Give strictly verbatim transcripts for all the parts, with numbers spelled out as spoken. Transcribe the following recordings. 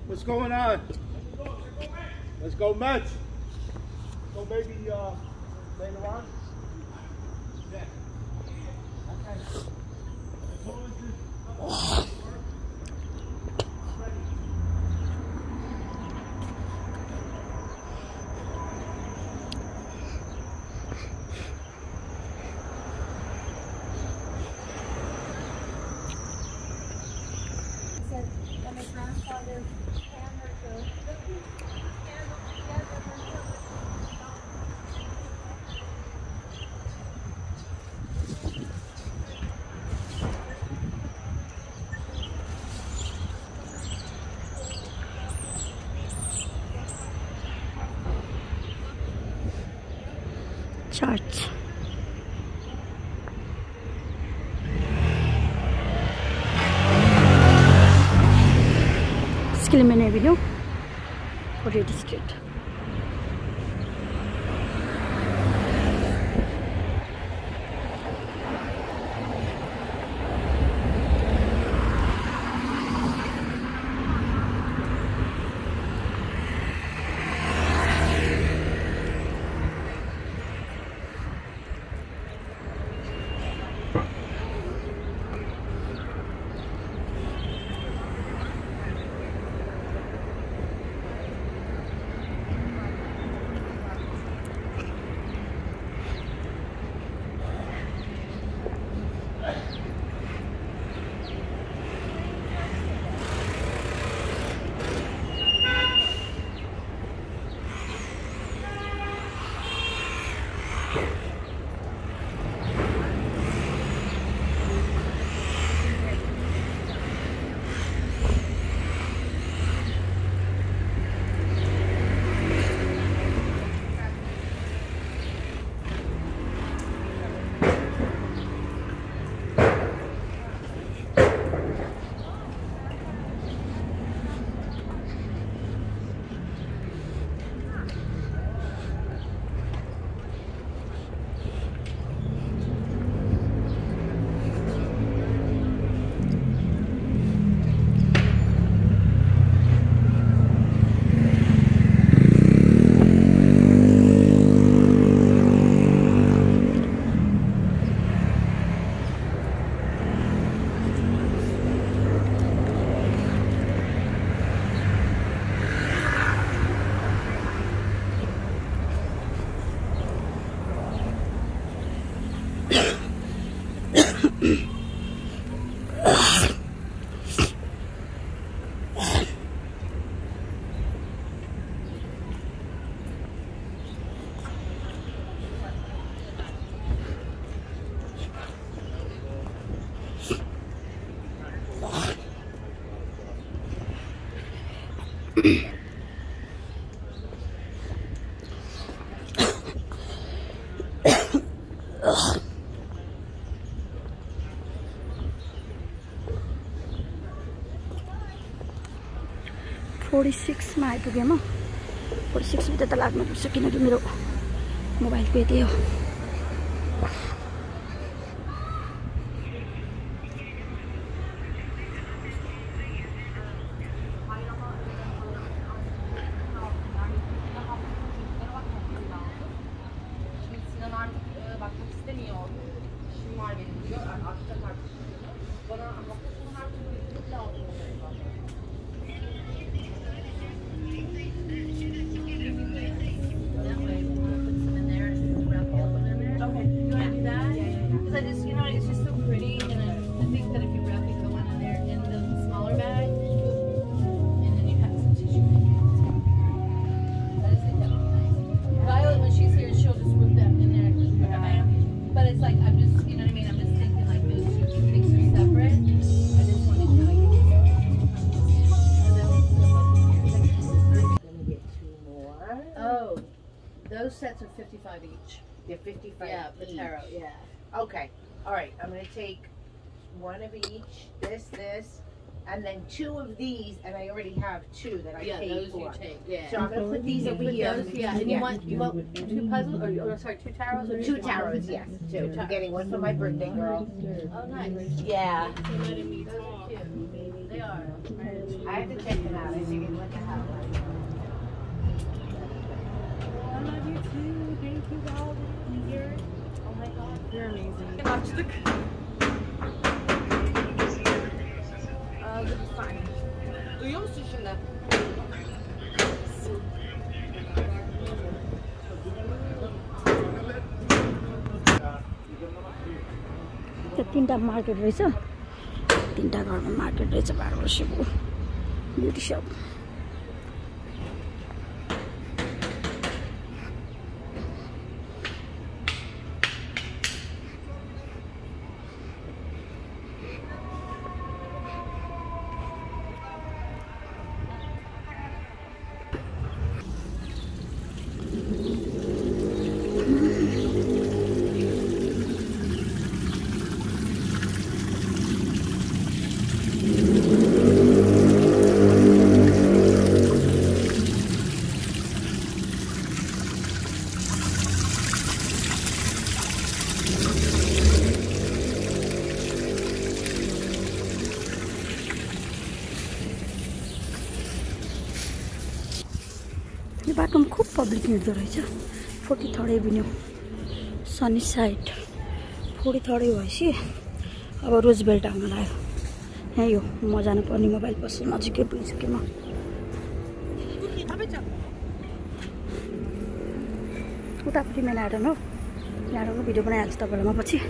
What's going on? Let's go Mets. So maybe uh, later on. Yeah. Okay. As long as this church. Skilman Avenue, Korea District. forty-six मा आइपुगेँ म forty-six भित्र त लाग्नुपर्छ किनकि मेरो मोबाइलको यति हो Those sets are fifty-five each. They're fifty-five yeah, each. Patero, yeah. Okay. All right. I'm going to take one of each, this, this, and then two of these, and I already have two that I yeah, paid those for. You take, yeah. So I'm going to put these over here. Those, yeah, and you want you want two puzzles, or, or sorry, two tarots? Or two tarots, yes. Two. I'm getting one for my birthday girl. Oh, nice. Yeah. Those are cute. They are. I have to check them out. I figured what the hell. I love you too. Thank you, God. You're, oh my God, you're amazing. Açtık. Aldık fine. Duyuyor musun şimdi? त्यो तीनटा market रहेछ तीनटा घरमा market रहेछ बाह्र वर्षको beauty सप यो बाटोमा खुब पब्लिक हिँड्दो रहेछ forty third avenue Sunnyside forty third भएपछि अब रोज बेल्ट आउन लाग्यो यहाँ यो म जानुपर्ने मोबाइल पसल नजिकै पुगिसकेँ म उतापट्टि मेन आइरहनु हो यहाँको भिडियो बनाइहाल्छु तपाईँलाई म पछि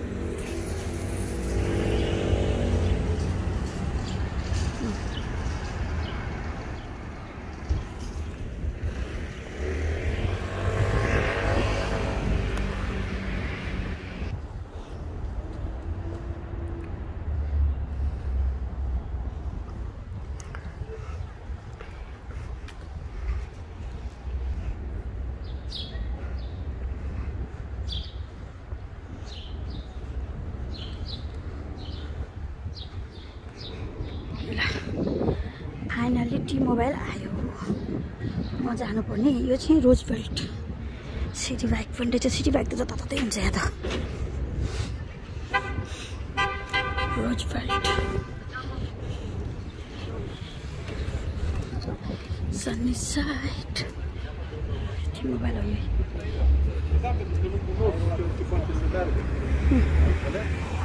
फाइनली टी मोबाइल आयो म जानुपर्ने यो चाहिँ रोज बेल्ट सिटी बाइक पनि रहेछ सिटी बाइक त जताततै हुन्छ यहाँ त Roosevelt Sunnyside T mobile हो यो